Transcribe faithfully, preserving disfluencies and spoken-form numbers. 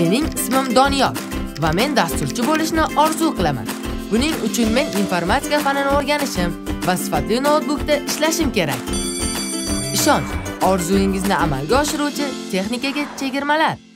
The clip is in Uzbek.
Mening ismim Doniyor va men dasturchi bo'lishni orzu qilaman. Buning uchun men informatika fanini o'rganishim va sifatli noutbukda ishlashim kerak. Ishonch, orzuyingizni amalga oshiruvchi texnikaga chegirmalar.